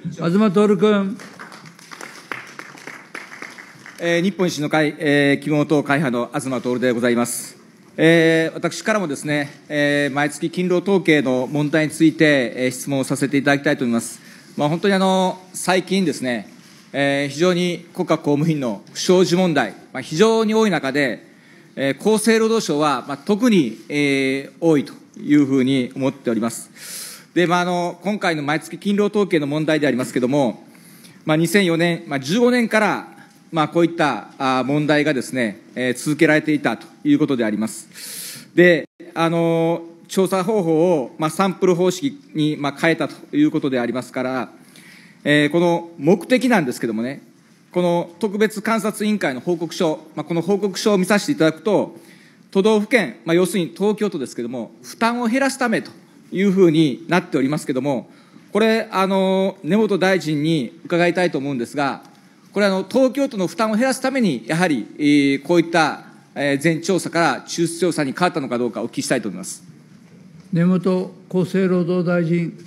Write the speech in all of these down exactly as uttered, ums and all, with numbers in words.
東徹君。 えー、日本維新の会、えー、希望党会派の東徹でございます。えー、私からもですね、えー、毎月勤労統計の問題について、えー、質問をさせていただきたいと思います。まあ、本当にあの最近ですね、えー、非常に国家公務員の不祥事問題、まあ、非常に多い中で、えー、厚生労働省は、まあ、特に、えー、多いというふうに思っております。で、まあ、あの今回の毎月勤労統計の問題でありますけれども、まあ、にせんよねん、まあ、じゅうごねんからまあ、こういった問題がですね、えー、続けられていたということであります。で、あの調査方法を、まあ、サンプル方式に、まあ、変えたということでありますから、えー、この目的なんですけれどもね、この特別監察委員会の報告書、まあ、この報告書を見させていただくと、都道府県、まあ、要するに東京都ですけれども、負担を減らすためというふうになっておりますけれども、これ、あの根本大臣に伺いたいと思うんですが、これはあの東京都の負担を減らすために、やはり、えー、こういった、えー、全調査から中出調査に変わったのかどうかお聞きしたいと思います。 根本厚生労働大臣。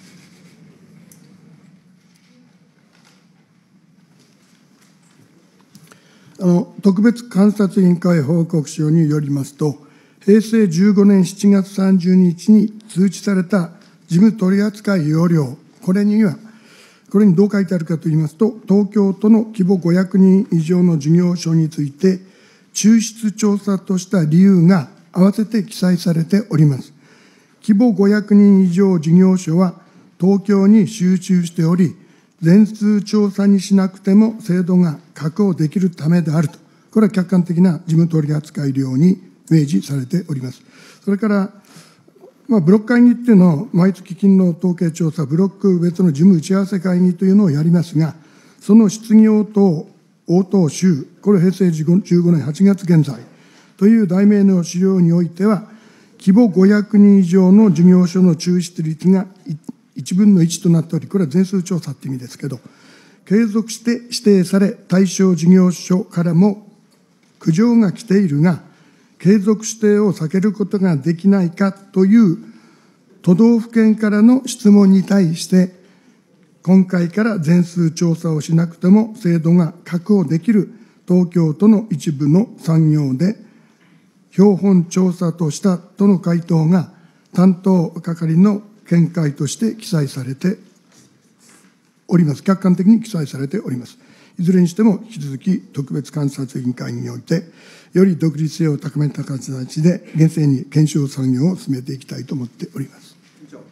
あの特別監察委員会報告書によりますと、へいせいじゅうごねんしちがつさんじゅうにちに通知された事務取扱要領、これには、これにどう書いてあるかといいますと、東京都の規模ごひゃくにん以上の事業所について、抽出調査とした理由が合わせて記載されております。規模ごひゃくにん以上事業所は東京に集中しており、全数調査にしなくても制度が確保できるためであると、これは客観的な事務取扱量に明示されております。それから、まあ、ブロック会議っていうのを、毎月勤労統計調査、ブロック別の事務打ち合わせ会議というのをやりますが、その質疑応答、応答集、これ、へいせいじゅうごねんはちがつ現在という題名の資料においては、規模ごひゃくにん以上の事業所の抽出率がいちぶんのいちとなっており、これは全数調査って意味ですけど、継続して指定され、対象事業所からも苦情が来ているが、継続指定を避けることができないかという都道府県からの質問に対して、今回から全数調査をしなくても制度が確保できる東京都の一部の産業で、標本調査としたとの回答が担当係の見解として記載されております。客観的に記載されております。いずれにしても引き続き特別監察委員会において、より独立性を高めた形で厳正に検証作業を進めていきたいと思っております。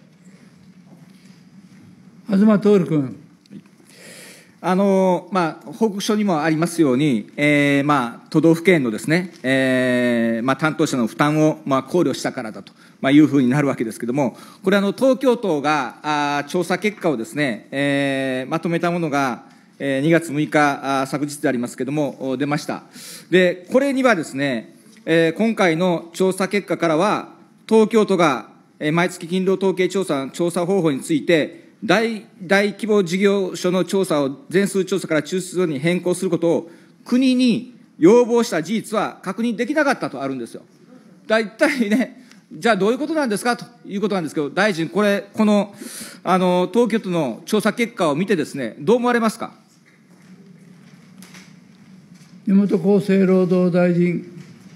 東徹君。 あのまあ、報告書にもありますように、えーまあ、都道府県のですね、えーまあ、担当者の負担を、まあ、考慮したからだと、まあ、いうふうになるわけですけれども、これあの、東京都があ調査結果をですね、えー、まとめたものが、にがつむいか、昨日でありますけれども、出ました。で、これにはですね、今回の調査結果からは、東京都が毎月勤労統計調査の調査方法について、大大規模事業所の調査を全数調査から中出に変更することを国に要望した事実は確認できなかったとあるんですよ。大体ね、じゃあどういうことなんですかということなんですけど、大臣、これ、この、あの、東京都の調査結果を見てですね、どう思われますか。 根本厚生労働大臣。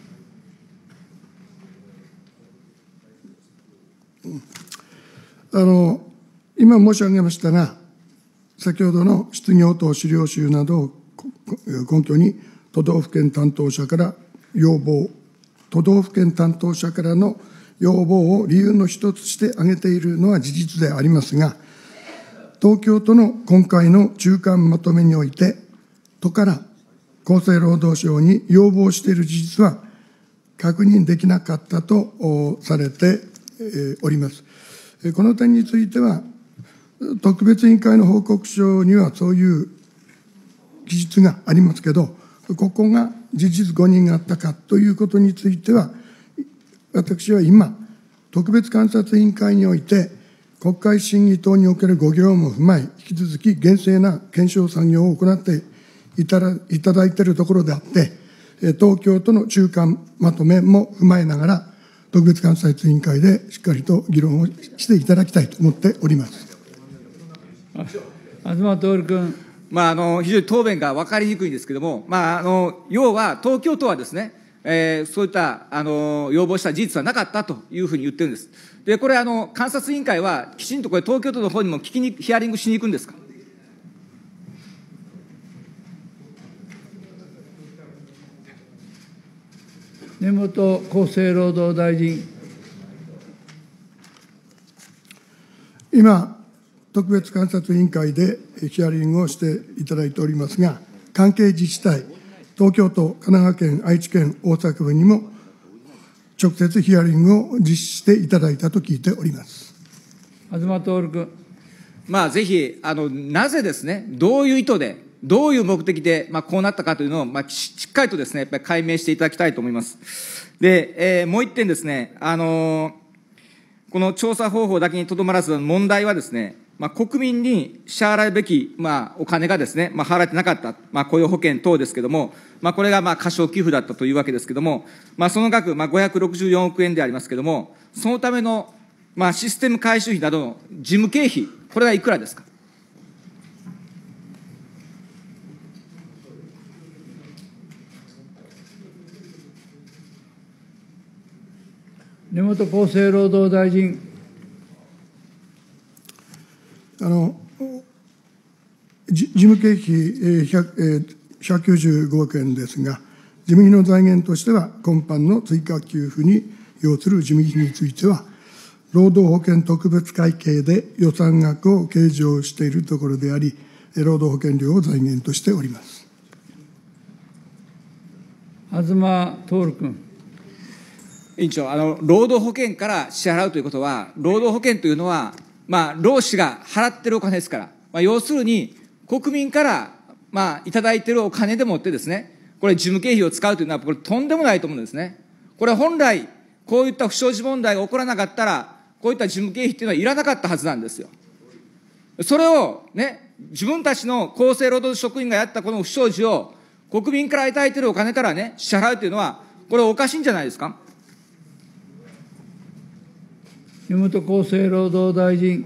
あの、今申し上げましたが、先ほどの質疑応答資料集などを根拠に、都道府県担当者から要望、都道府県担当者からの要望を理由の一つとして挙げているのは事実でありますが、東京都の今回の中間まとめにおいて、都から厚生労働省に要望している事実は確認できなかったとされております。この点については、特別委員会の報告書にはそういう記述がありますけど、ここが事実誤認があったかということについては、私は今、特別監察委員会において、国会審議等におけるご議論も踏まえ、引き続き厳正な検証作業を行っていただいただいているところであって、東京都の中間まとめも踏まえながら、特別監察委員会でしっかりと議論をしていただきたいと思っております。 東徹君。 まあ、あの非常に答弁が分かりにくいんですけれども、まあ、あの要は東京都はですね、えー、そういったあの要望した事実はなかったというふうに言ってるんです。で、これあの、監察委員会は、きちんとこれ、東京都の方にも聞きにヒアリングしに行くんですか。 根本厚生労働大臣。 今、特別監察委員会でヒアリングをしていただいておりますが、関係自治体、東京都、神奈川県、愛知県、大阪府にも直接ヒアリングを実施していただいたと聞いております。 東徹君。 まあ、ぜひあの、なぜですね、どういう意図で、どういう目的で、まあ、こうなったかというのを、まあ、しっかりとですね、やっぱり解明していただきたいと思います。で、えー、もう一点ですね、あのー、この調査方法だけにとどまらず、問題はですね、まあ、国民に支払うべき、まあ、お金がですね、まあ、払ってなかった、まあ、雇用保険等ですけれども、まあ、これがまあ過少給付だったというわけですけれども、まあ、その額、まあ、ごひゃくろくじゅうよんおくえんでありますけれども、そのための、まあ、システム改修費などの事務経費、これはいくらですか。 根本厚生労働大臣。 あの事務経費 ひゃくひゃくきゅうじゅうごおくえんですが、事務費の財源としては、今般の追加給付に要する事務費については、労働保険特別会計で予算額を計上しているところであり、労働保険料を財源としております。 東徹君。 委員長、あの労働保険から支払うということは、労働保険というのは、まあ、労使が払ってるお金ですから、まあ、要するに、国民から、まあ、いただいているお金でもってですね、これ、事務経費を使うというのは、これ、とんでもないと思うんですね。これ、本来、こういった不祥事問題が起こらなかったら、こういった事務経費っていうのはいらなかったはずなんですよ。それをね、自分たちの厚生労働職員がやったこの不祥事を、国民からいただいているお金からね、支払うというのは、これ、おかしいんじゃないですか。 根本厚生労働大臣。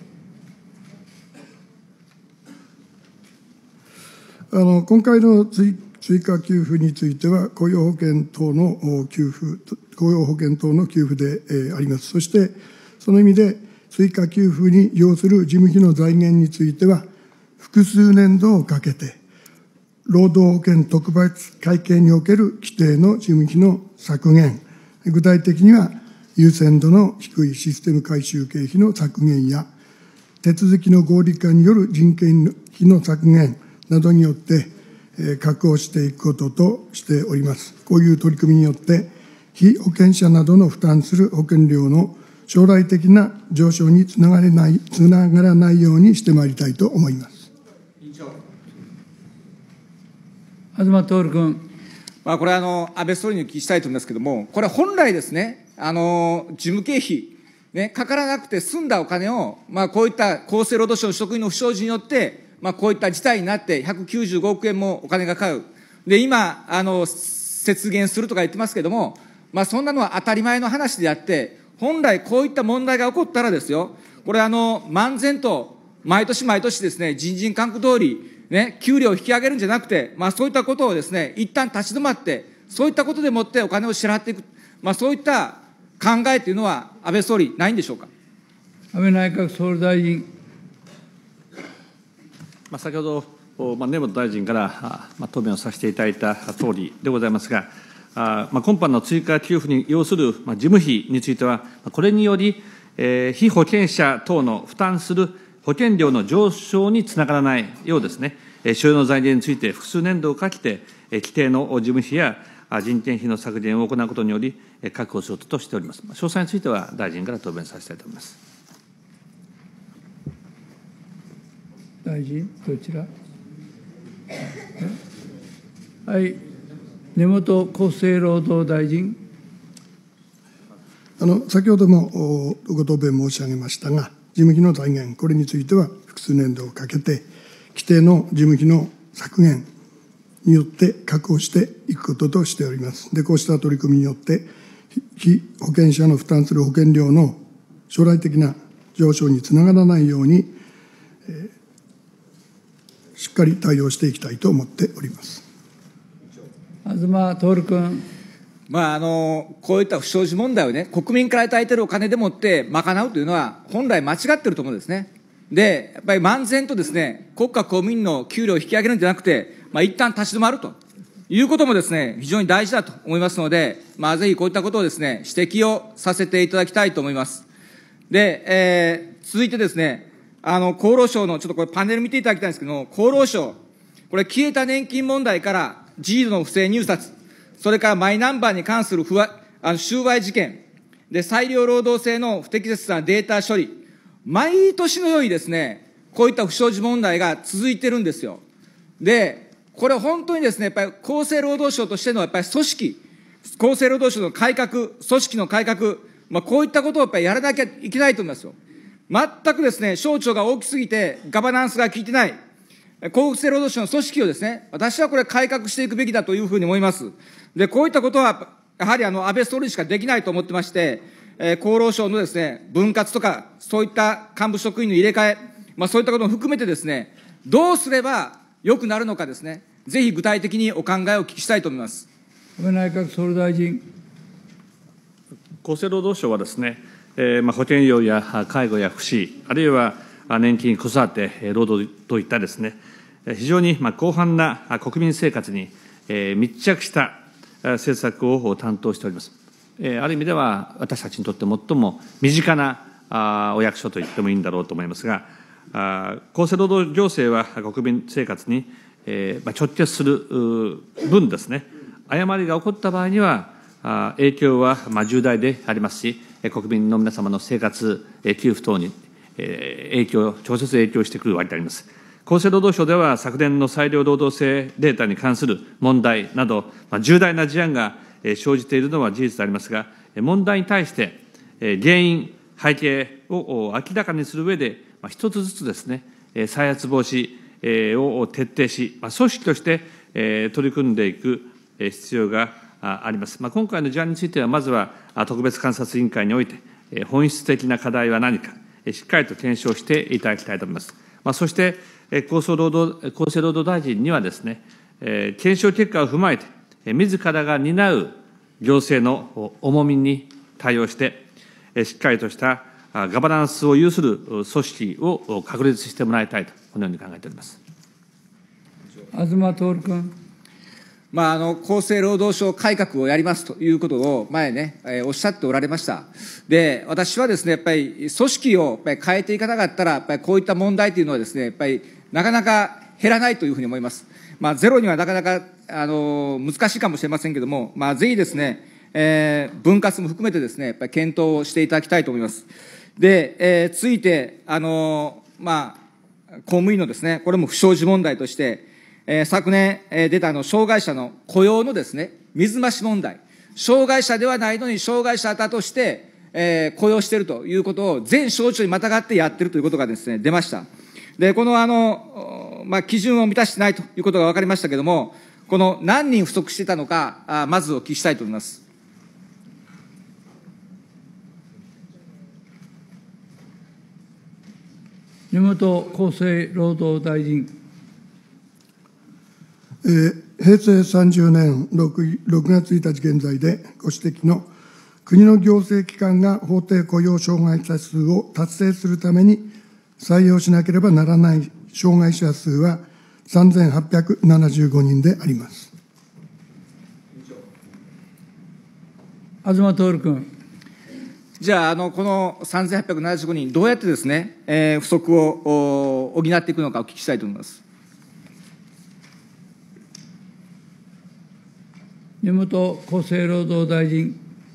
あの今回の追追加給付については、雇用保険等の給付、雇用保険等の給付で、えー、あります。そして、その意味で、追加給付に要する事務費の財源については、複数年度をかけて、労働保険特別会計における規定の事務費の削減、具体的には、優先度の低いシステム改修経費の削減や、手続きの合理化による人件費の削減などによって、えー、確保していくこととしております。こういう取り組みによって、被保険者などの負担する保険料の将来的な上昇につながれない、つながらないようにしてまいりたいと思います。 東徹君。 まあ、これはあの安倍総理にお聞きしたいと思いますけれども、これ、本来ですね、あの事務経費、ね、かからなくて済んだお金を、まあ、こういった厚生労働省の職員の不祥事によって、まあ、こういった事態になって、ひゃくきゅうじゅうごおくえんもお金がかかる、で今あの、節減するとか言ってますけれども、まあ、そんなのは当たり前の話であって、本来、こういった問題が起こったらですよ、これあの、漫然と毎年毎年ですね、人事勧告通り、ね、給料を引き上げるんじゃなくて、まあ、そういったことをですね、一旦立ち止まって、そういったことでもってお金を支払っていく、まあ、そういった考えというのは、安倍総理、ないんでしょうか。 安倍内閣総理大臣。 まあ、先ほど、まあ、根本大臣から、まあ、答弁をさせていただいた通りでございますが、あまあ、今般の追加給付に要する、まあ、事務費については、これにより、えー、被保険者等の負担する保険料の上昇につながらないようですね、所要の財源について複数年度をかけて、規定の事務費や人件費の削減を行うことにより、確保しようとしております。詳細については、大臣から答弁させたいと思います。 大臣、どちら。はい、根本厚生労働大臣。 あの先ほどもご答弁申し上げましたが、事務費の財源、これについては複数年度をかけて、規定の事務費の削減によって確保していくこととしております。で、こうした取り組みによって、被保険者の負担する保険料の将来的な上昇につながらないように、えー、 っかり対応していきたいと思っております。 東徹君。 まあ、あのこういった不祥事問題をね、国民からいただいているお金でもって賄うというのは、本来間違っていると思うんですね。で、やっぱり漫然とですね、国家公務員の給料を引き上げるんじゃなくて、まあ、一旦立ち止まるということもですね、非常に大事だと思いますので、まあ、ぜひこういったことをですね、指摘をさせていただきたいと思います。で、えー、続いてですね、あの、厚労省の、ちょっとこれパネル見ていただきたいんですけど、厚労省、これ消えた年金問題から事実の不正入札、それからマイナンバーに関する不和あの収賄事件、で、裁量労働制の不適切なデータ処理、毎年のようにですね、こういった不祥事問題が続いてるんですよ。で、これ本当にですね、やっぱり厚生労働省としてのやっぱり組織、厚生労働省の改革、組織の改革、まあ、こういったことをやっぱりやらなきゃいけないと思いますよ。全くですね、省庁が大きすぎてガバナンスが効いてない、厚生労働省の組織をですね、私はこれ改革していくべきだというふうに思います。で、こういったことは、やはりあの、安倍総理しかできないと思ってまして、えー、厚労省のですね、分割とか、そういった幹部職員の入れ替え、まあそういったことも含めてですね、どうすれば良くなるのかですね、ぜひ具体的にお考えをお聞きしたいと思います。 安倍内閣総理大臣。 厚生労働省はですね、えーまあ、保険医療や介護や福祉、あるいは年金、子育て、労働といったですね、非常にまあ広範な国民生活に密着した政策を担当しております。ある意味では、私たちにとって最も身近なお役所と言ってもいいんだろうと思いますが、厚生労働行政は国民生活に直結する分ですね、誤りが起こった場合には、影響は重大でありますし、国民の皆様の生活、給付等に影響、直接影響してくるわけであります。厚生労働省では、昨年の裁量労働制データに関する問題など、重大な事案が生じているのは事実でありますが、問題に対して、原因、背景を明らかにする上で、一つずつですね、再発防止を徹底し、組織として取り組んでいく必要があります。今回の事案については、まずは特別監察委員会において、本質的な課題は何か、しっかりと検証していただきたいと思います。そして、厚生労働、厚生労働大臣にはですね、検証結果を踏まえて、自らが担う行政の重みに対応して、しっかりとしたガバナンスを有する組織を確立してもらいたいと、このように考えております。 東徹君。 まあ、あの厚生労働省改革をやりますということを前ね、えー、おっしゃっておられました。で、私はですね、やっぱり組織をやっぱり変えていかなかったら、やっぱりこういった問題というのはですね、やっぱりなかなか減らないというふうに思います。まあ、ゼロにはなかなか、あのー、難しいかもしれませんけれども、まあ、ぜひですね、えー、分割も含めてですね、やっぱり検討をしていただきたいと思います。で、えー、続いて、あのー、まあ、公務員のですね、これも不祥事問題として、えー、昨年、えー、出たあの障害者の雇用のですね、水増し問題、障害者ではないのに障害者だとして、えー、雇用しているということを全省庁にまたがってやっているということがですね、出ました。で、このあの、まあ、基準を満たしてないということが分かりましたけれども、この何人不足していたのか、あまずお聞きしたいと思います。 根本厚生労働大臣。 えー、平成さんじゅうねん 6, 6月ついたち現在でご指摘の国の行政機関が法定雇用障害者数を達成するために採用しなければならない障害者数はさんぜんはっぴゃくななじゅうごにんであります。 東徹君。 じゃあ、あのこのさんぜんはっぴゃくななじゅうごにん、どうやってですね、えー、不足を補っていくのかお聞きしたいと思います。 根本厚生労働大臣。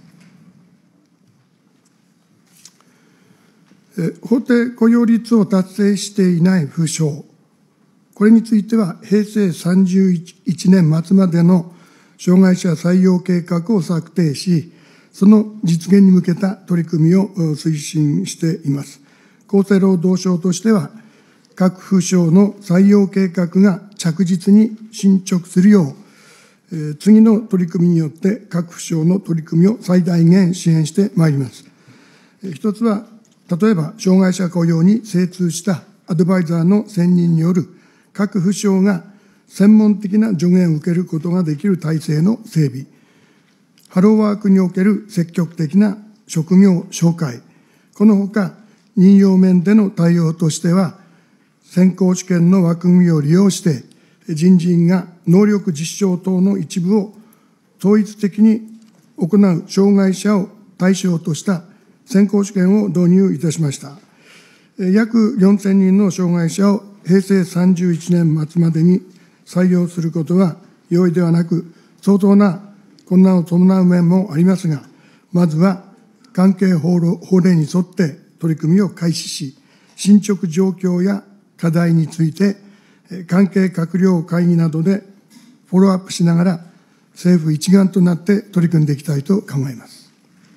法定雇用率を達成していない府省、これについては平成さんじゅういちねん末までの障害者採用計画を策定し、その実現に向けた取り組みを推進しています。厚生労働省としては、各府省の採用計画が着実に進捗するよう、次の取り組みによって各府省の取り組みを最大限支援してまいります。一つは、例えば障害者雇用に精通したアドバイザーの選任による各府省が専門的な助言を受けることができる体制の整備、ハローワークにおける積極的な職業紹介、このほか、任用面での対応としては、選考試験の枠組みを利用して、人事院が能力実証等の一部を統一的に行う障害者を対象とした選考試験を導入いたしました。約よんせんにんの障害者を平成さんじゅういちねん末までに採用することは容易ではなく、相当な困難を伴う面もありますが、まずは関係法令に沿って取り組みを開始し、進捗状況や課題について、関係閣僚会議などでフォローアップしながら、政府一丸となって取り組んでいきたいと考えます。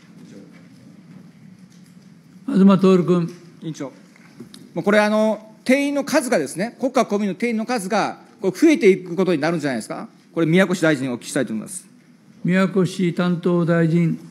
東徹君。 委員長、もうこれあの、定員の数がですね、国家公務員の定員の数がこれ増えていくことになるんじゃないですか。これ、宮越大臣にお聞きしたいと思います。 宮越担当大臣。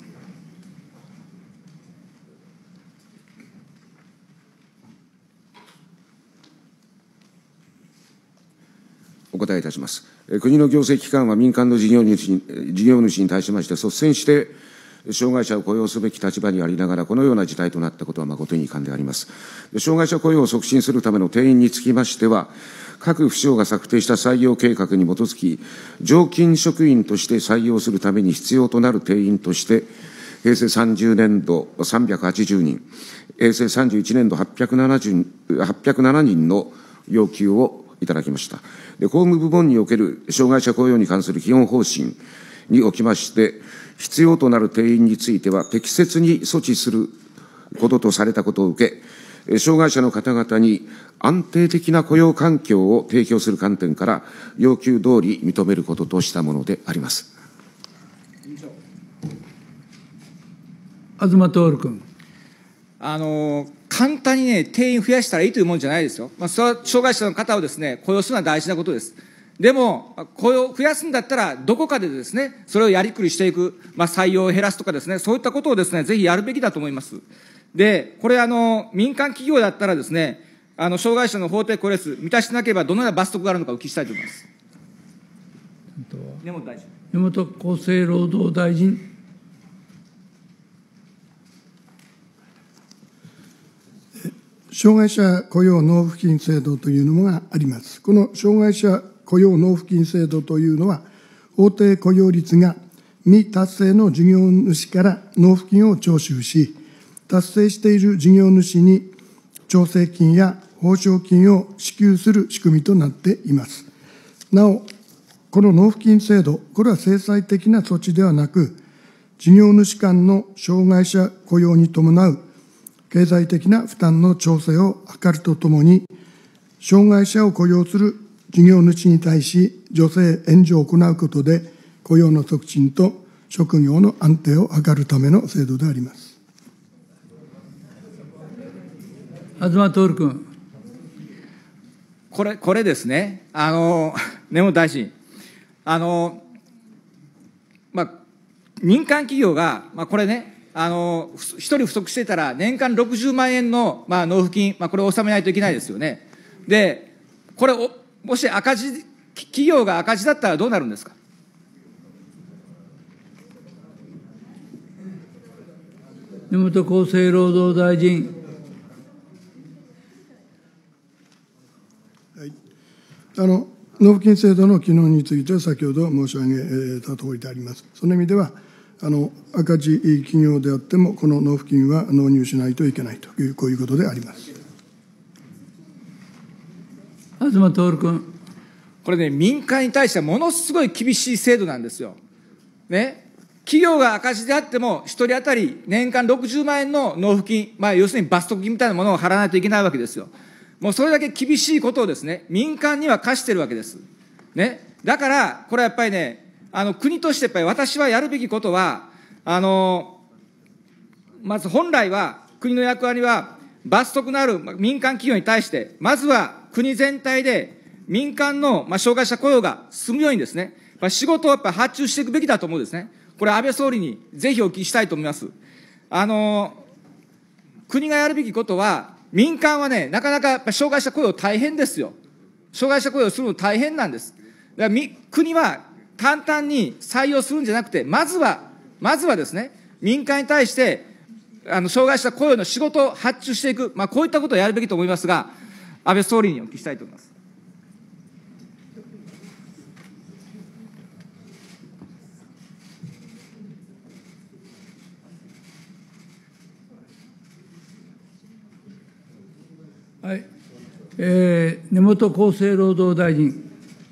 お答えいたします。国の行政機関は民間の事業主に、事業主に対しまして率先して障害者を雇用すべき立場にありながら、このような事態となったことは誠に遺憾であります。障害者雇用を促進するための定員につきましては、各府省が策定した採用計画に基づき、常勤職員として採用するために必要となる定員として、平成さんじゅうねんどさんびゃくはちじゅうにん、平成さんじゅういちねんどはっぴゃくななじゅうにんの要求をいただきました。で、公務部門における障害者雇用に関する基本方針におきまして、必要となる定員については適切に措置することとされたことを受け、障害者の方々に安定的な雇用環境を提供する観点から、要求通り認めることとしたものであります。 東徹君。 あの簡単にね、定員増やしたらいいというもんじゃないですよ。まあ、それは障害者の方をですね、雇用するのは大事なことです。でも、雇用を増やすんだったら、どこかでですね、それをやりくりしていく、まあ、採用を減らすとかですね、そういったことをですね、ぜひやるべきだと思います。で、これ、あの、民間企業だったらですね、あの、障害者の法定雇用率、満たしてなければ、どのような罰則があるのかお聞きしたいと思います。根本大臣。 根本厚生労働大臣。 障害者雇用納付金制度というのがあります。この障害者雇用納付金制度というのは、法定雇用率が未達成の事業主から納付金を徴収し、達成している事業主に調整金や報奨金を支給する仕組みとなっています。なお、この納付金制度、これは制裁的な措置ではなく、事業主間の障害者雇用に伴う経済的な負担の調整を図るとともに、障害者を雇用する事業主に対し、助成援助を行うことで、雇用の促進と職業の安定を図るための制度であります。 東徹君。 これ、これですね、あの、根本大臣、あの、まあ、民間企業が、まあ、これね、あの、一人不足してたら、年間ろくじゅうまんえんの、まあ、納付金、まあ、これを納めないといけないですよね。で、これを、もし赤字、企業が赤字だったらどうなるんですか。 根本厚生労働大臣。 はい、あの納付金制度の機能については、先ほど申し上げたとおりであります。その意味では、あの赤字企業であっても、この納付金は納入しないといけないという、こういうことであります。 東徹君。 これね、民間に対してはものすごい厳しい制度なんですよ。ね。企業が赤字であっても、一人当たり年間ろくじゅうまんえんの納付金、まあ、要するに罰則金みたいなものを払わないといけないわけですよ。もうそれだけ厳しいことをですね、民間には課してるわけです。ね。だから、これはやっぱりね、あの、国としてやっぱり私はやるべきことは、あの、まず本来は、国の役割は、罰則のある民間企業に対して、まずは国全体で民間の、まあ、障害者雇用が進むようにですね、まあ、仕事をやっぱり発注していくべきだと思うんですね。これ、安倍総理にぜひお聞きしたいと思います。あの、国がやるべきことは、民間はね、なかなかやっぱ障害者雇用大変ですよ。 障害者雇用をするの大変なんです。だから国は簡単に採用するんじゃなくて、まずは、まずはですね、民間に対して、あの障害者雇用の仕事を発注していく、まあ、こういったことをやるべきと思いますが、安倍総理にお聞きしたいと思います。 はい、えー、根本厚生労働大臣。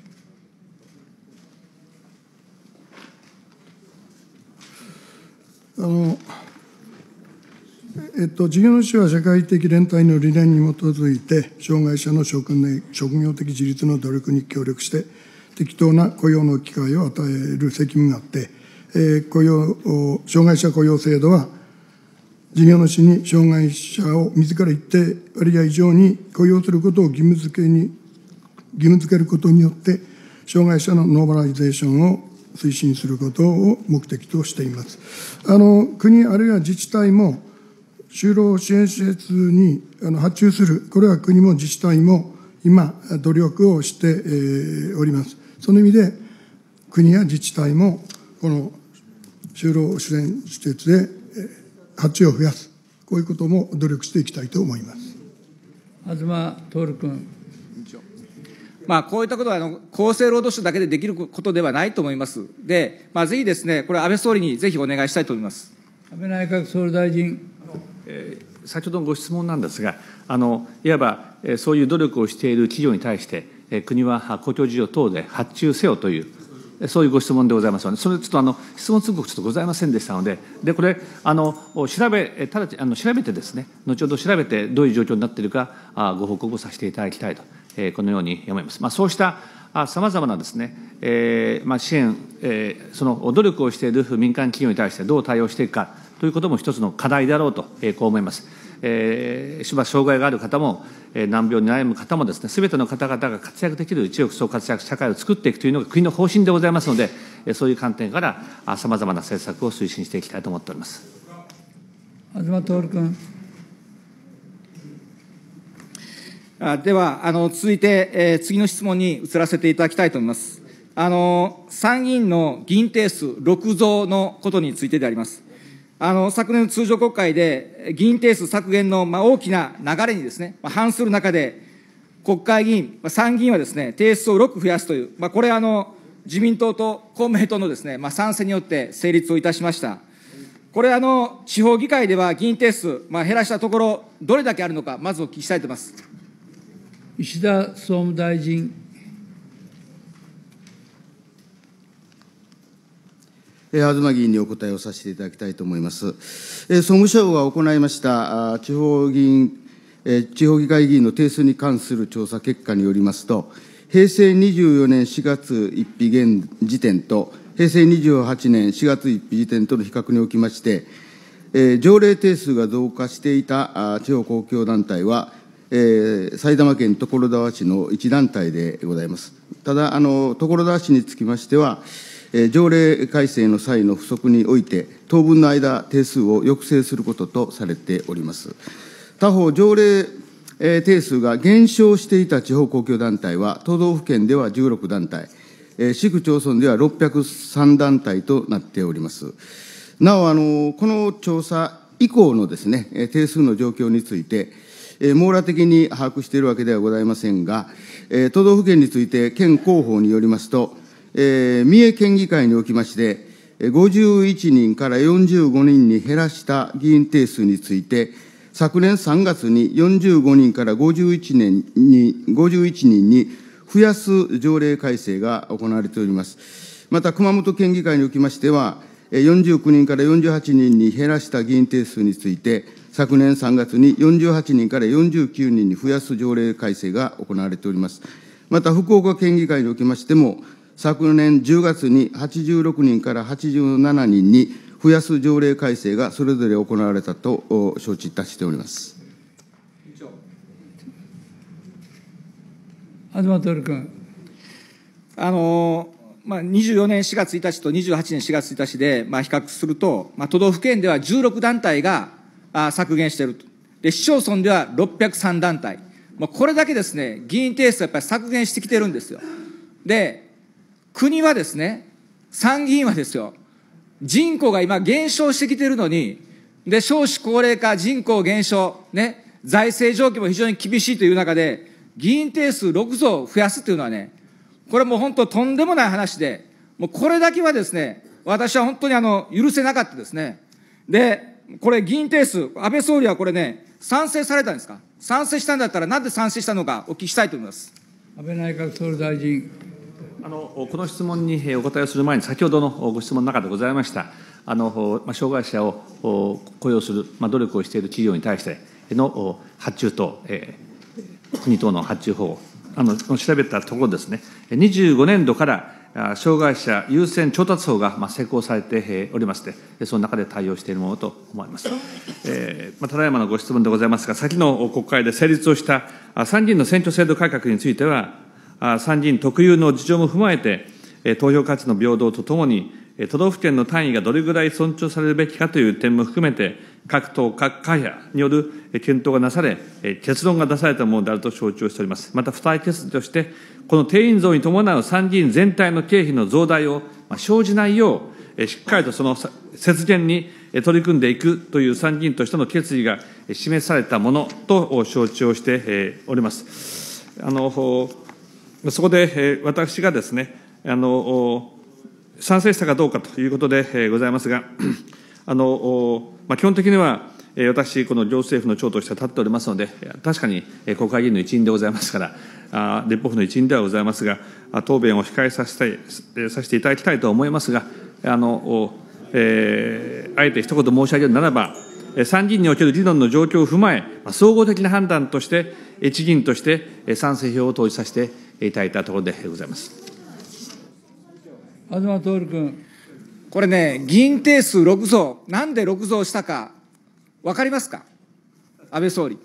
あのえっと、事業主は社会的連帯の理念に基づいて、障害者の職業的自立の努力に協力して、適当な雇用の機会を与える責務があって、えー、雇用障害者雇用制度は、事業主に障害者を自ら一定割合以上に雇用することを義務付けに、義務付けることによって、障害者のノーマライゼーションを推進することを目的としています。あの国あるいは自治体も就労支援施設にあの発注する、これは国も自治体も今、努力をして、えー、おります。その意味で、国や自治体もこの就労支援施設で発注を増やす、こういうことも努力していきたいと思います。 東徹君。 まあ、こういったことはあの厚生労働省だけでできることではないと思います。で、まあ、ぜひですね、これ、安倍総理にぜひお願いしたいと思います。 安倍内閣総理大臣。 えー、先ほどのご質問なんですが、あのいわば、えー、そういう努力をしている企業に対して、えー、国は公共事業等で発注せよという、そういうご質問でございますので、それちょっとあの質問通告ちょっとございませんでしたので、でこれあの調べただあの調べてですね、後ほど調べてどういう状況になっているかあご報告させていただきたいと、えー、このように思います。まあ、そうしたさまざまなですね、えーまあ、支援、えー、その努力をしている民間企業に対してどう対応していくかということも一つの課題であろうと、えー、こう思います。えー、しば障害がある方も、えー、難病に悩む方もですね、すべての方々が活躍できる一億総活躍社会を作っていくというのが国の方針でございますので、えー、そういう観点からさまざまな政策を推進していきたいと思っております。 東徹君。 では、あの続いて、えー、次の質問に移らせていただきたいと思います。あの参議院の議員定数ろく増のことについてであります。あの昨年の通常国会で、議員定数削減の、まあ、大きな流れにですね、まあ、反する中で、国会議員、まあ、参議院はですね、定数をろく増やすという、まあ、これはあの自民党と公明党のですね、まあ、賛成によって成立をいたしました。これあの、地方議会では議員定数、まあ、減らしたところ、どれだけあるのか、まずお聞きしたいと思います。 石田総務大臣。 東議員にお答えをさせていただきたいと思います。総務省が行いました地方議員、地方議会議員の定数に関する調査結果によりますと、平成にじゅうよねんしがつついたち現時点と、平成にじゅうはちねんしがつついたち時点との比較におきまして、条例定数が増加していた地方公共団体は、えー、埼玉県所沢市の一団体でございます。ただ、あの所沢市につきましては、えー、条例改正の際の不足において、当分の間、定数を抑制することとされております。他方、条例、えー、定数が減少していた地方公共団体は、都道府県ではじゅうろく団体、えー、市区町村ではろっぴゃくさん団体となっております。なお、あのこの調査以降のですね、定数の状況について、網羅的に把握しているわけではございませんが、都道府県について県広報によりますと、三重県議会におきまして、ごじゅういちにんからよんじゅうごにんに減らした議員定数について、昨年さんがつによんじゅうごにんからごじゅういちにんに、ごじゅういちにんに増やす条例改正が行われております。また、熊本県議会におきましては、よんじゅうきゅうにんからよんじゅうはちにんに減らした議員定数について、昨年さんがつによんじゅうはちにんからよんじゅうきゅうにんに増やす条例改正が行われております。また、福岡県議会におきましても、昨年じゅうがつにはちじゅうろくにんからはちじゅうななにんに増やす条例改正がそれぞれ行われたと承知いたしております。 東徹君。 あのまあ、にじゅうよねんしがつついたちとにじゅうはちねんしがつついたちで、まあ、比較すると、まあ、都道府県ではじゅうろく団体があ削減していると。で、市町村ではろっぴゃくさん団体。 もうこれだけですね、議員定数やっぱり削減してきてるんですよ。で、国はですね、参議院はですよ、人口が今減少してきてるのに、で、少子高齢化、人口減少、ね、財政状況も非常に厳しいという中で、議員定数ろく増増やすというのはね、これもう本当とんでもない話で、もうこれだけはですね、私は本当にあの、許せなかったですね。で、これ議員定数、安倍総理はこれね、賛成されたんですか？賛成したんだったら、なんで賛成したのかお聞きしたいと思います。 安倍内閣総理大臣。 あのこの質問にお答えをする前に、先ほどのご質問の中でございました、あのまあ、障害者を雇用する、まあ、努力をしている企業に対しての発注等、えー、国等の発注法あの調べたところですね、にじゅうごねんどから障害者優先調達法が施行されておりまして、その中で対応しているものと思われます。えーまあ、ただいまのご質問でございますが、先の国会で成立をした参議院の選挙制度改革については、参議院特有の事情も踏まえて、投票価値の平等とともに、都道府県の単位がどれぐらい尊重されるべきかという点も含めて、各党、各会派による検討がなされ、結論が出されたものであると承知をしております。また、付帯決議として、この定員増に伴う参議院全体の経費の増大を生じないよう、しっかりとその節減に取り組んでいくという参議院としての決意が示されたものと承知をしております。あのそこで私がですね、あの賛成したかどうかということでございますが、あのまあ、基本的には、私、この行政府の長として立っておりますので、確かに国会議員の一員でございますから、立法府の一員ではございますが、答弁を控えさせてさせていただきたいと思いますが、あのえー、あえて一言申し上げるならば、参議院における議論の状況を踏まえ、総合的な判断として、一議員として賛成票を投じさせていただいたところでございます。 東徹君。 これね、議員定数ろく増、なんでろく増したか、分かりますか、安倍総理。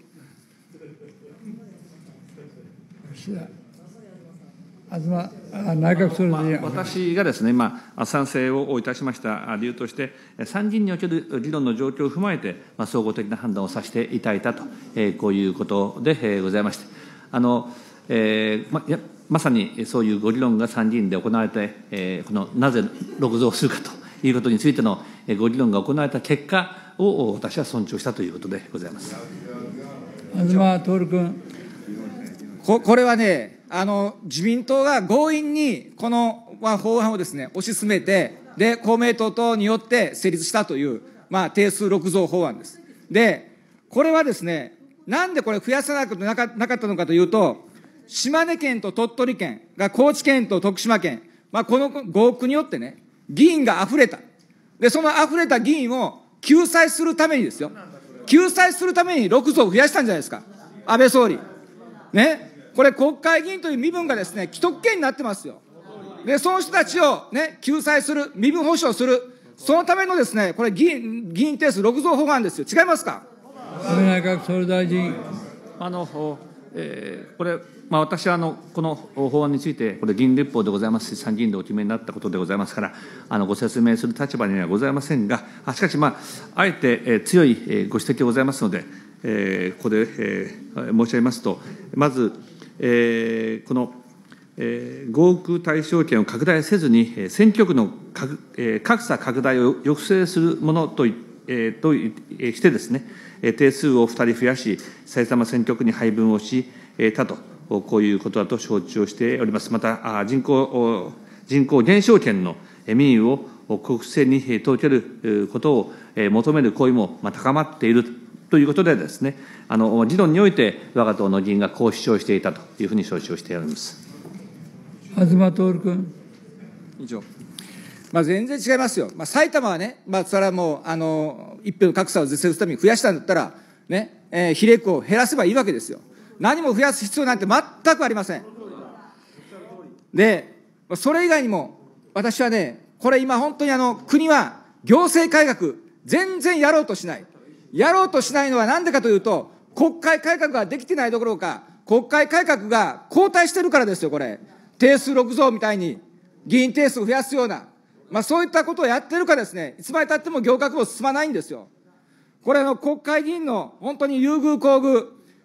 東内閣総理大臣、 まあ、私がですね、今、賛成をいたしました理由として、参議院における議論の状況を踏まえて、まあ、総合的な判断をさせていただいたと、えー、こういうことで、えー、ございまして、あのえーまやまさにそういうご議論が参議院で行われて、えー、このなぜろく増するかということについてのご議論が行われた結果を私は尊重したということでございます。 東徹君。 ここれはね、あの自民党が強引にこの、まあ、法案をですね推し進めて、で公明党等によって成立したという、まあ、定数ろく増法案です。で、これはですね、なんでこれ増やさなくなかなかったのかというと、島根県と鳥取県が高知県と徳島県、まあ、この合区によってね、議員が溢れた。で、その溢れた議員を救済するためにですよ。救済するためにろく増増やしたんじゃないですか。安倍総理。ね。これ国会議員という身分がですね、既得権になってますよ。で、その人たちをね、救済する、身分保障する、そのためのですね、これ議員、議員定数ろく増法案ですよ。違いますか。 安倍内閣総理大臣。 あの、えー、これ、まあ、私はあのこの法案について、これ、議員立法でございますし、参議院でお決めになったことでございますから、あのご説明する立場にはございませんが、しかし、まあ、あえて、えー、強い、えー、ご指摘がございますので、えー、ここで、えー、申し上げますと、まず、えー、この、えー、合区対象権を拡大せずに、選挙区の格、えー、格差拡大を抑制するものと、えー、としてですね、定数をふたり増やし、埼玉選挙区に配分をしたと、こういうことだと承知をしております。また、人口、人口減少権の民意を国政に届けることを求める声も高まっているということでですね、あの議論において、我が党の議員がこう主張していたというふうに承知をしております。 東徹君。 以上。まあ、全然違いますよ。まあ、埼玉はね、まあ、それはもう、あの、一票の格差を是正するために増やしたんだったら、ね、えー、比例区を減らせばいいわけですよ。何も増やす必要なんて全くありません。で、それ以外にも、私はね、これ今本当にあの、国は行政改革、全然やろうとしない。やろうとしないのはなんでかというと、国会改革ができてないどころか、国会改革が後退してるからですよ、これ。定数ろく増みたいに、議員定数増やすような、まあそういったことをやってるからですね、いつまでたっても行革も進まないんですよ。これあの、国会議員の本当に優遇厚遇、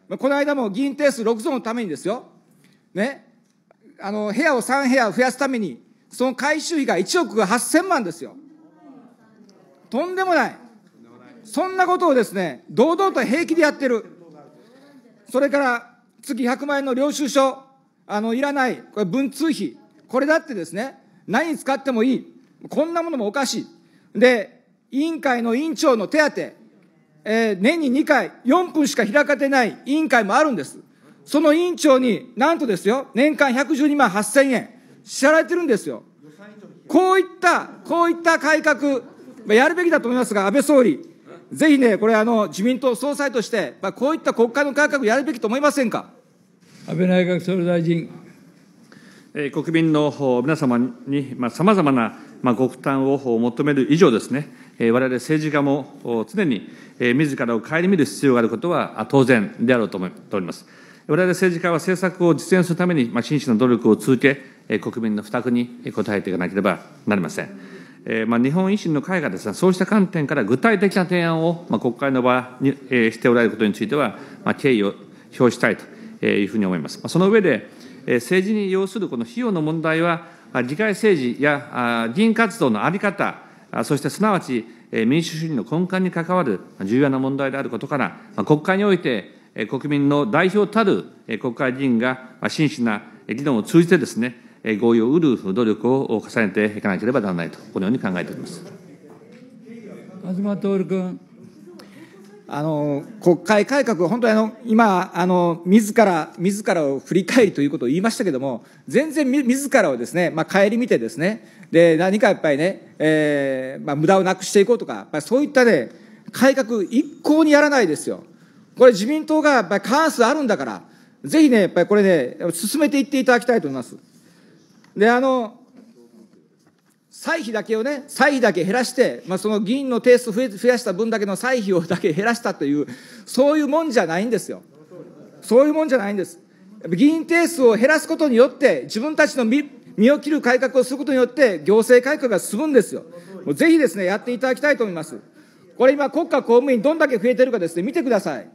この間も議員定数ろくぞうのためにですよ、ね、あの部屋をさん部屋増やすために、その改修費がいちおくはっせんまんですよ。とんでもない。そんなことをですね、堂々と平気でやってる。それから月ひゃくまんえんの領収書、あのいらない、これ文通費、これだってですね、何に使ってもいい、こんなものもおかしい。で、委員会の委員長の手当、えー、年ににかい、よんぷんしか開かれてない委員会もあるんです。その委員長に、なんとですよ、年間ひゃくじゅうにまんはっせんえん、支払えてるんですよ。こういった、こういった改革、やるべきだと思いますが、安倍総理、ぜひね、これあの、自民党総裁として、こういった国会の改革やるべきと思いませんか。 安倍内閣総理大臣。 えー、国民の皆様にさまざまな、まあ、ご負担を求める以上ですね、えー、我々政治家も常に、えー、自らを顧みる必要があることは当然であろうと思っております。我々政治家は政策を実現するために、まあ、真摯な努力を続け、えー、国民の負託に応えていかなければなりません。えーまあ、日本維新の会がですね、そうした観点から具体的な提案を、まあ、国会の場に、えー、しておられることについては、まあ、敬意を表したいというふうに思います。その上で、政治に要するこの費用の問題は、議会政治や議員活動の在り方、そしてすなわち民主主義の根幹に関わる重要な問題であることから、国会において国民の代表たる国会議員が真摯な議論を通じてですね、合意を得る努力を重ねていかなければならないと、このように考えております。 東徹君。 あの国会改革、本当にあの今、あの自ら自らを振り返りということを言いましたけれども、全然自らをですね、まあ、顧みてですね、で何かやっぱりね、えーまあ、無駄をなくしていこうとか、やっぱりそういったね、改革、一向にやらないですよ。これ、自民党がやっぱり過半数あるんだから、ぜひね、やっぱりこれね、進めていっていただきたいと思います。で、あの歳費だけをね、歳費だけ減らして、まあ、その議員の定数増え増やした分だけの歳費をだけ減らしたという、そういうもんじゃないんですよ。そういうもんじゃないんです。議員定数を減らすことによって、自分たちの身身を切る改革をすることによって、行政改革が進むんですよ。もうぜひですね、やっていただきたいと思います。これ今、国家公務員どんだけ増えてるかですね、見てください。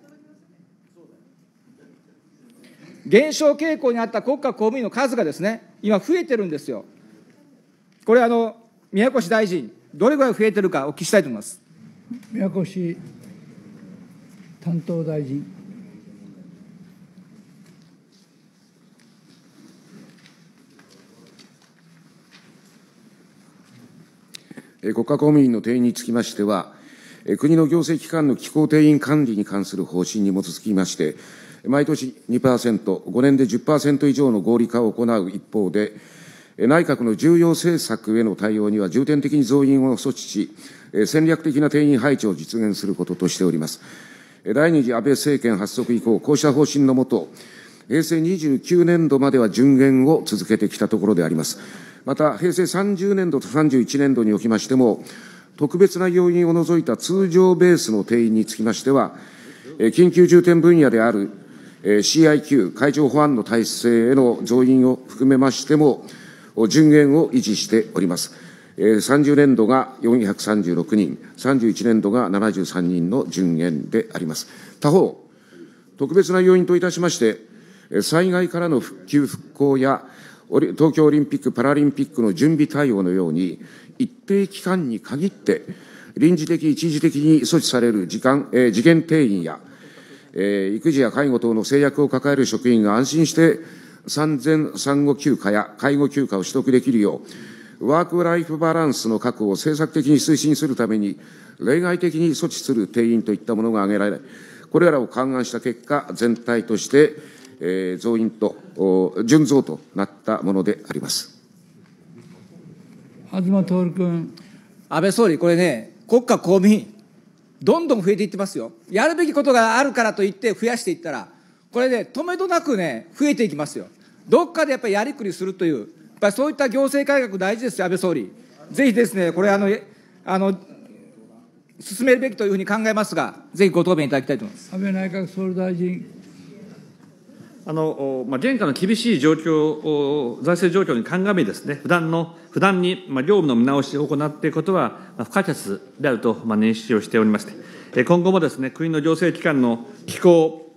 減少傾向にあった国家公務員の数がですね、今増えてるんですよ。これあの、宮越大臣、どれぐらい増えてるかお聞きしたいと思います。 宮越担当大臣。 国家公務員の定員につきましては、国の行政機関の機構定員管理に関する方針に基づきまして、毎年 にパーセント、ごねんで じゅっパーセント 以上の合理化を行う一方で、内閣の重要政策への対応には重点的に増員を措置し、戦略的な定員配置を実現することとしております。第二次安倍政権発足以降、こうした方針のもと、平成にじゅうきゅうねんどまでは順減を続けてきたところであります。また、平成さんじゅうねんどとさんじゅういちねんどにおきましても、特別な要因を除いた通常ベースの定員につきましては、緊急重点分野である シーアイキュー、海上保安の体制への増員を含めましても、順減を維持しております。さんじゅうねんどがよんひゃくさんじゅうろくにん、さんじゅういちねんどがななじゅうさんにんの順減であります。他方、特別な要因といたしまして、災害からの復旧・復興や、東京オリンピック・パラリンピックの準備対応のように、一定期間に限って、臨時的、一時的に措置される時間、えー、時限定員や、えー、育児や介護等の制約を抱える職員が安心して、産前産後休暇や介護休暇を取得できるよう、ワークライフバランスの確保を政策的に推進するために、例外的に措置する定員といったものが挙げられ、これらを勘案した結果、全体として、えー、増員と、順増となったものであります。 東徹君。 安倍総理、これね、国家公務員、どんどん増えていってますよ。やるべきことがあるからといって増やしていったら、これね、止めどなくね、増えていきますよ。どっかでやっぱりやりくりするという、やっぱりそういった行政改革大事ですよ、安倍総理。ぜひですね、これあの、あの、進めるべきというふうに考えますが、ぜひご答弁いただきたいと思います。 安倍内閣総理大臣。 あの、まあ、現下の厳しい状況、財政状況に鑑みですね、不断の、不断に、まあ、業務の見直しを行っていくことは、まあ、不可欠であると、まあ、認識をしておりまして、今後もですね、国の行政機関の機構、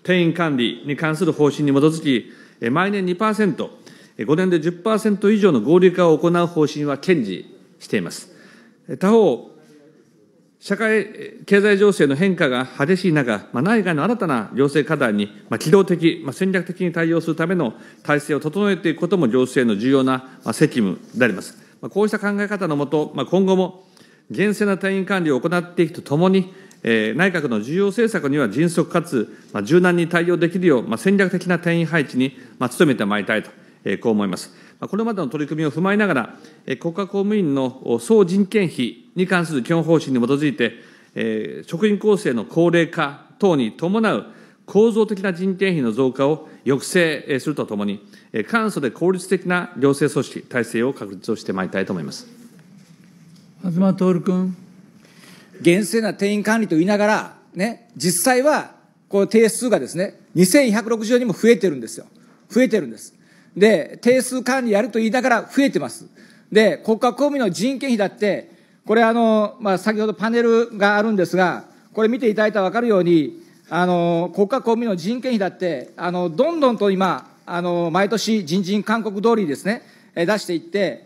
定員管理に関する方針に基づき、毎年 にパーセント、ごねんで じゅっパーセント 以上の合理化を行う方針は堅持しています。他方、社会経済情勢の変化が激しい中、内外の新たな行政課題に機動的、戦略的に対応するための体制を整えていくことも行政の重要な責務であります。こうした考え方のもと、今後も厳正な定員管理を行っていくとともに、内閣の重要政策には迅速かつ柔軟に対応できるよう、戦略的な定員配置に努めてまいりたいと、こう思います。これまでの取り組みを踏まえながら、国家公務員の総人件費に関する基本方針に基づいて、職員構成の高齢化等に伴う構造的な人件費の増加を抑制するとともに、簡素で効率的な行政組織、体制を確立をしてまいりたいと思います。 東徹君。 厳正な定員管理と言いながら、ね、実際は、こう定数がですね、にせんひゃくろくじゅうにも増えてるんですよ。増えてるんです。で、定数管理やると言いながら増えてます。で、国家公務員の人件費だって、これあの、まあ、先ほどパネルがあるんですが、これ見ていただいたら分かるように、あの、国家公務員の人件費だって、あの、どんどんと今、あの、毎年人事勧告通りですね、出していって、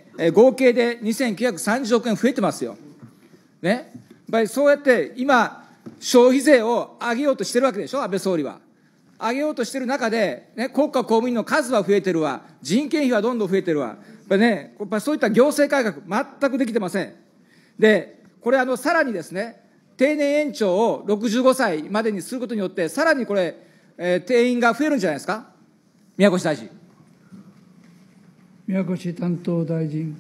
合計でにせんきゅうひゃくさんじゅうおくえん増えてますよ。ね。やっぱりそうやって今、消費税を上げようとしてるわけでしょ、安倍総理は。上げようとしてる中で、ね、国家公務員の数は増えてるわ、人件費はどんどん増えてるわ。やっぱりね、やっぱそういった行政改革、全くできてません。で、これあの、さらにですね、定年延長をろくじゅうごさいまでにすることによって、さらにこれ、えー、定員が増えるんじゃないですか。宮越大臣。 宮越担当大臣。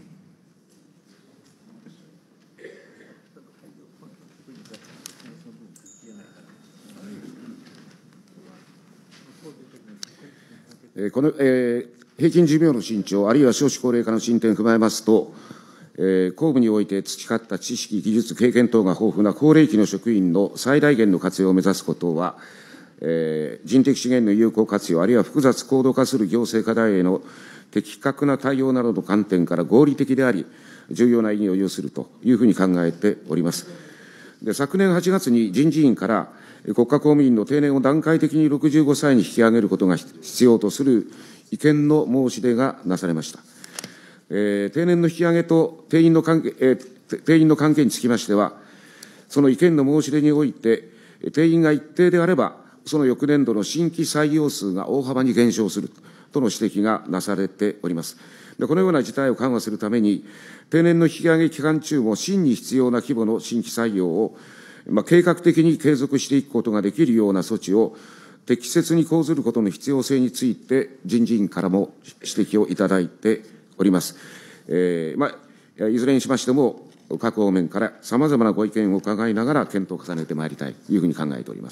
この、えー、平均寿命の伸長、あるいは少子高齢化の進展を踏まえますと、えー、公務において培った知識、技術、経験等が豊富な高齢期の職員の最大限の活用を目指すことは、えー、人的資源の有効活用、あるいは複雑高度化する行政課題への的確な対応などの観点から合理的であり、重要な意義を有するというふうに考えております。で、昨年はちがつに人事院から、国家公務員の定年を段階的にろくじゅうごさいに引き上げることが必要とする意見の申し出がなされました。えー、定年の引き上げと定員の関係、えー、定員の関係につきましては、その意見の申し出において、定員が一定であれば、その翌年度の新規採用数が大幅に減少するとの指摘がなされております。で、このような事態を緩和するために、定年の引き上げ期間中も真に必要な規模の新規採用を、まあ、計画的に継続していくことができるような措置を適切に講ずることの必要性について、人事院からも指摘をいただいております。えーまあ、いずれにしましても、各方面からさまざまなご意見を伺いながら検討を重ねてまいりたいというふうに考えております。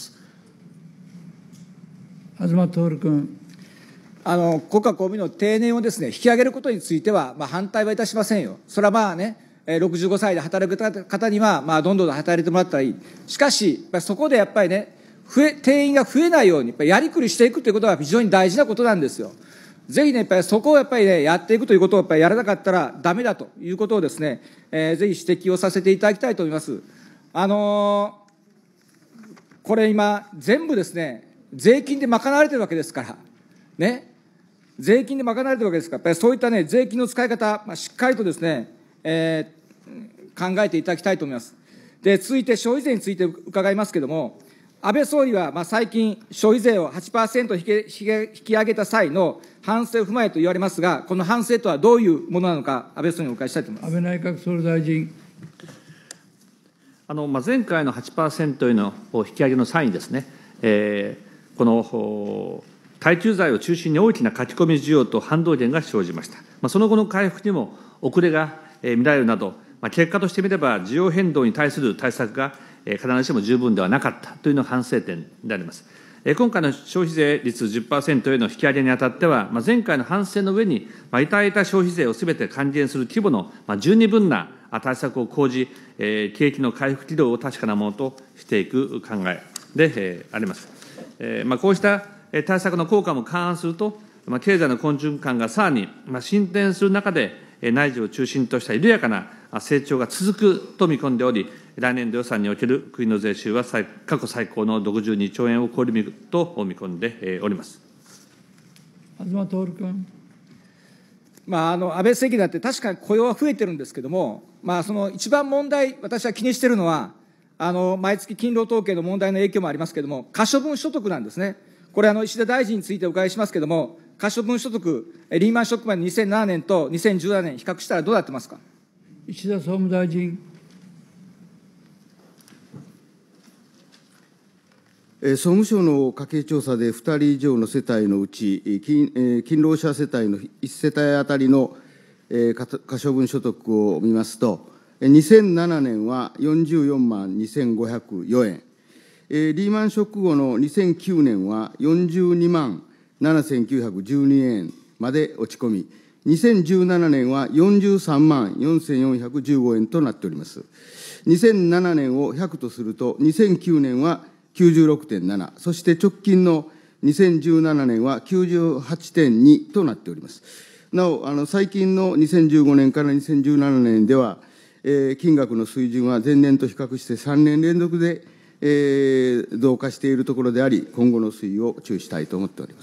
東徹君。 あの国家公務員の定年をですね、引き上げることについては、まあ、反対はいたしませんよ。それはまあね、ろくじゅうごさいで働く方には、まあ、どんどん働いてもらったらいい。しかし、やっぱりそこでやっぱりね、増え、定員が増えないように、やっぱりやりくりしていくということは非常に大事なことなんですよ。ぜひね、やっぱりそこをやっぱりね、やっていくということをやっぱりやらなかったらダメだということをですね、えー、ぜひ指摘をさせていただきたいと思います。あのー、これ今、全部ですね、税金で賄われてるわけですから、ね、税金で賄われてるわけですから、やっぱりそういったね、税金の使い方、まあ、しっかりとですね、えー考えていただきたいと思います。で、続いて消費税について伺いますけれども、安倍総理はまあ最近、消費税を はちパーセント 引き引き上げた際の反省を踏まえと言われますが、この反省とはどういうものなのか、安倍総理にお伺いしたいと思います。 安倍内閣総理大臣。 あのまあ、前回の はちパーセント への引き上げの際にですね、えー、この耐久財を中心に大きな書き込み需要と反動減が生じました。まあ、その後の回復にも遅れが見られるなど、結果としてみれば、需要変動に対する対策が必ずしも十分ではなかったというのが反省点であります。今回の消費税率 じゅっパーセント への引き上げにあたっては、前回の反省の上に、いただいた消費税をすべて還元する規模の十二分な対策を講じ、景気の回復軌道を確かなものとしていく考えであります。こうした対策の効果も勘案すると、経済の好循環がさらに進展する中で、内需を中心とした緩やかな成長が続くと見込んでおり、 来年度予算における国の税収は最過去最高のろくじゅうにちょうえんを超えると見込んでおります。 東徹君。 まあ、あの安倍政権だって確かに雇用は増えてるんですけれども、まあ、その一番問題、私は気にしているのは、あの毎月勤労統計の問題の影響もありますけれども、可処分所得なんですね。これあの、石田大臣についてお伺いしますけれども、可処分所得、リーマンショック前のにせんななねんとにせんじゅうななねん、比較したらどうなってますか。 石田総務大臣。 総務省の家計調査でふたり以上の世帯のうち、勤労者世帯のいち世帯当たりの可処分所得を見ますと、にせんななねんはよんじゅうよんまんにせんごひゃくよえん、リーマンショック後のにせんきゅうねんはよんじゅうにまんななせんきゅうひゃくじゅうにえんまで落ち込み、にせんじゅうななねんはよんじゅうさんまんよんせんよんひゃくじゅうごえんとなっております。にせんななねんをひゃくとすると、にせんきゅうねんはきゅうじゅうろくてんなな、そして直近のにせんじゅうななねんは きゅうじゅうはちてんに となっております。なお、あの最近のにせんじゅうごねんからにせんじゅうななねんでは、えー、金額の水準は前年と比較してさんねん連続で、えー、増加しているところであり、今後の推移を注意したいと思っております。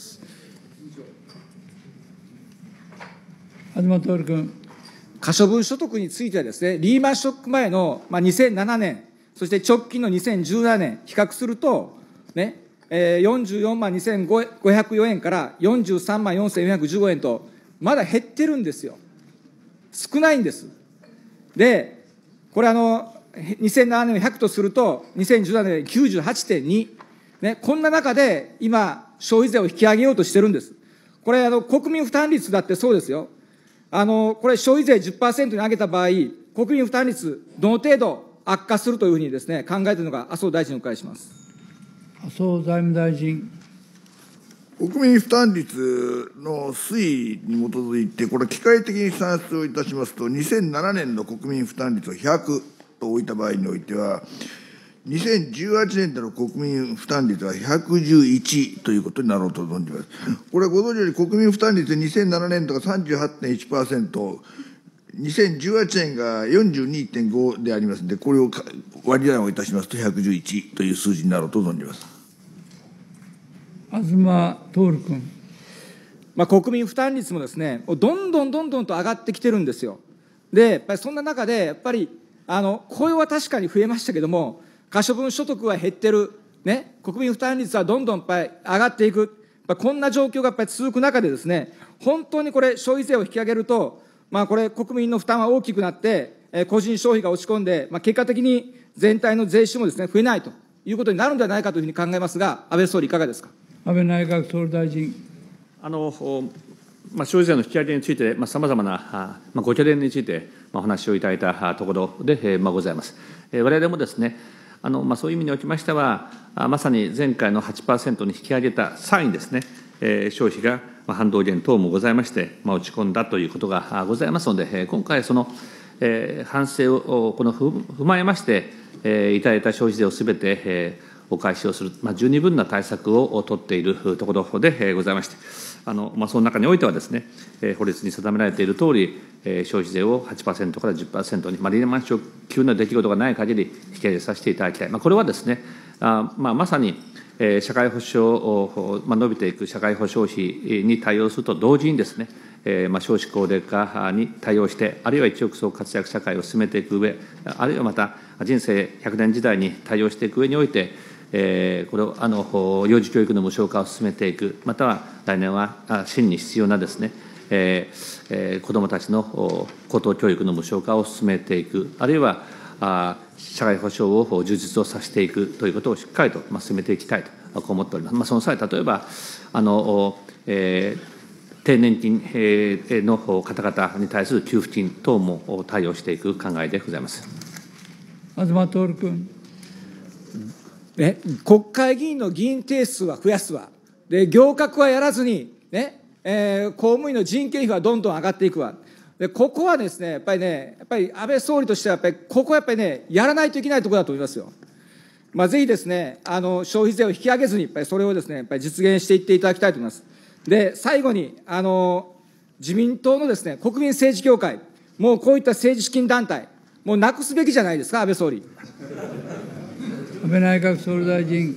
東徹君。 可処分所得についてはですね、リーマンショック前の、まあ、にせんななねん、そして直近のにせんじゅうななねん、比較すると、ね、えー、よんじゅうよんまんにせんごひゃくよえんからよんじゅうさんまんよんせんよんひゃくじゅうごえんと、まだ減ってるんですよ。少ないんです。で、これあの、にせんななねんをひゃくとすると、にせんじゅうななねん きゅうじゅうはちてんに、ね、こんな中で今、消費税を引き上げようとしてるんです。これあの、国民負担率だってそうですよ。あの、これ消費税 じゅっパーセント に上げた場合、国民負担率、どの程度悪化するというふうにですね、考えているのが麻生大臣にお伺いします。 麻生財務大臣。 国民負担率の推移に基づいて、これ、機械的に算出をいたしますと、にせんななねんの国民負担率をひゃくと置いた場合においては、にせんじゅうはちねんでの国民負担率はひゃくじゅういちということになろうと存じます。これはご存知のように、国民負担率にせんななねんとか さんじゅうはちてんいちパーセント、にせんじゅうはちねんが よんじゅうにてんご でありますので、これを割り算をいたしますとひゃくじゅういちという数字になろうと存じます。 東徹君。 まあ、国民負担率もですね、どんどんどんどんと上がってきてるんですよ。で、やっぱりそんな中で、やっぱり、あの、雇用は確かに増えましたけども、可処分所得は減ってる。ね、国民負担率はどんどんやっぱり上がっていく。やっぱこんな状況がやっぱり続く中でですね、本当にこれ消費税を引き上げると、まあ、これ国民の負担は大きくなって、えー、個人消費が落ち込んで、まあ、結果的に全体の税収もですね、増えないということになるんではないかというふうに考えますが、安倍総理いかがですか。 安倍内閣総理大臣。 あのまあ、消費税の引き上げについて、さまざ、まな、まあ、ご懸念について、まあ、お話をいただいたところで、えーまあ、ございます。えー、我々もですね、あのまあ、そういう意味におきましては、まさに前回の はちパーセント に引き上げた際にですね、えー、消費が反動減等もございまして、まあ、落ち込んだということがございますので、えー、今回、その、えー、反省をこの踏まえまして、えー、いただいた消費税をすべて、えー、お返しをする、まあ、十二分な対策を取っているところでございまして、あのまあ、その中においてはですね、法律に定められているとおり、消費税を はちパーセント から じゅっパーセント に、まあ、リーマンショック級の出来事がない限り引き上げさせていただきたい。まあ、これはですね、あまあ、まさに社会保障、まあ、伸びていく社会保障費に対応すると同時にですね、えーまあ、少子高齢化に対応して、あるいは一億総活躍社会を進めていく上、あるいはまた人生ひゃくねん時代に対応していく上において、えー、これをあの幼児教育の無償化を進めていく、または来年は真に必要なですね、えーえー、子どもたちの高等教育の無償化を進めていく、あるいはあ社会保障を充実をさせていくということをしっかりと進めていきたいとこう思っております。まあ、その際、例えばあの、えー、低年金の方々に対する給付金等も対応していく考えでございます。 東徹君。 ね、国会議員の議員定数は増やすわ。で、行革はやらずに、ね、えー、公務員の人件費はどんどん上がっていくわ。で、ここはですね、やっぱりね、やっぱり安倍総理としては、やっぱり、ここはやっぱりね、やらないといけないところだと思いますよ。まあ、ぜひですね、あの、消費税を引き上げずに、やっぱりそれをですね、やっぱり実現していっていただきたいと思います。で、最後に、あの、自民党のですね、国民政治協会、もうこういった政治資金団体、もうなくすべきじゃないですか、安倍総理。 安倍内閣総理大臣。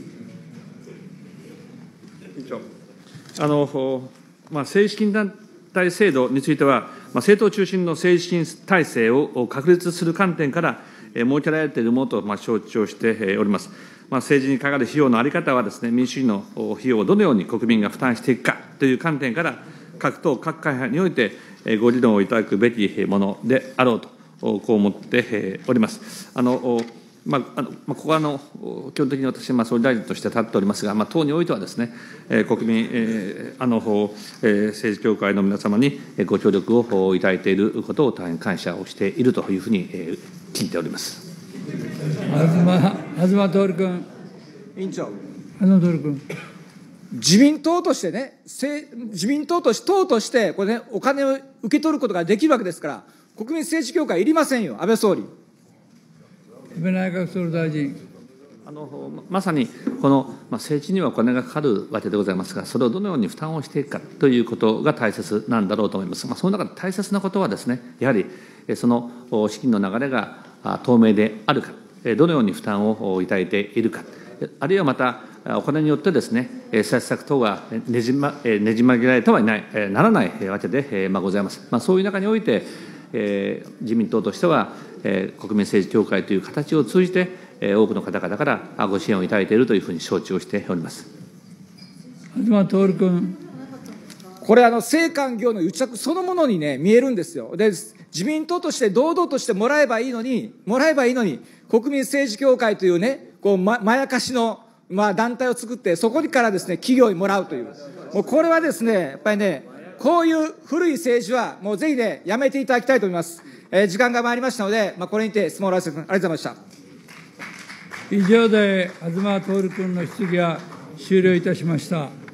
あのまあ、政治資金団体制度については、まあ、政党中心の政治資金体制を確立する観点から、えー、設けられているものと、まあ、承知をしております。まあ、政治にかかる費用の在り方はですね、民主主義の費用をどのように国民が負担していくかという観点から、各党、各会派において、ご議論をいただくべきものであろうと、こう思っております。あのまあ、あのここはあの基本的に私、まあ、総理大臣として立っておりますが、まあ、党においてはですね、えー、国民、えーあのえー、政治協会の皆様にご協力をいただいていることを大変感謝をしているというふうに、えー、聞いております。 東、東徹君。 委員長。 東徹君。 自民党としてね、自民党として、党として、これね、お金を受け取ることができるわけですから、国民政治協会いりませんよ、安倍総理。 安倍内閣総理大臣。 あのまさにこの、まあ、政治にはお金がかかるわけでございますが、それをどのように負担をしていくかということが大切なんだろうと思います。まあ、その中で大切なことはですね、やはりその資金の流れが透明であるか、どのように負担をいただいているか、あるいはまた、お金によってですね、政策等がねじま、ねじ曲げられてはいない、ならないわけで、まあ、ございます。まあ、そういう中において、えー、自民党としては、えー、国民政治協会という形を通じて、えー、多くの方々からご支援をいただいているというふうに承知をしております。 東徹君。 これ、あの政官業の癒着そのものにね、見えるんですよ。で、自民党として堂々としてもらえばいいのに、もらえばいいのに、国民政治協会というね、こうま、まやかしの、まあ、団体を作って、そこからですね、企業にもらうという、もうこれはですね、やっぱりね、こういう古い政治は、もうぜひね、やめていただきたいと思います。えー、時間が参りましたので、まあ、これにて質問を終わらせて、ありがとうございました。 以上で東徹君の質疑は終了いたしました。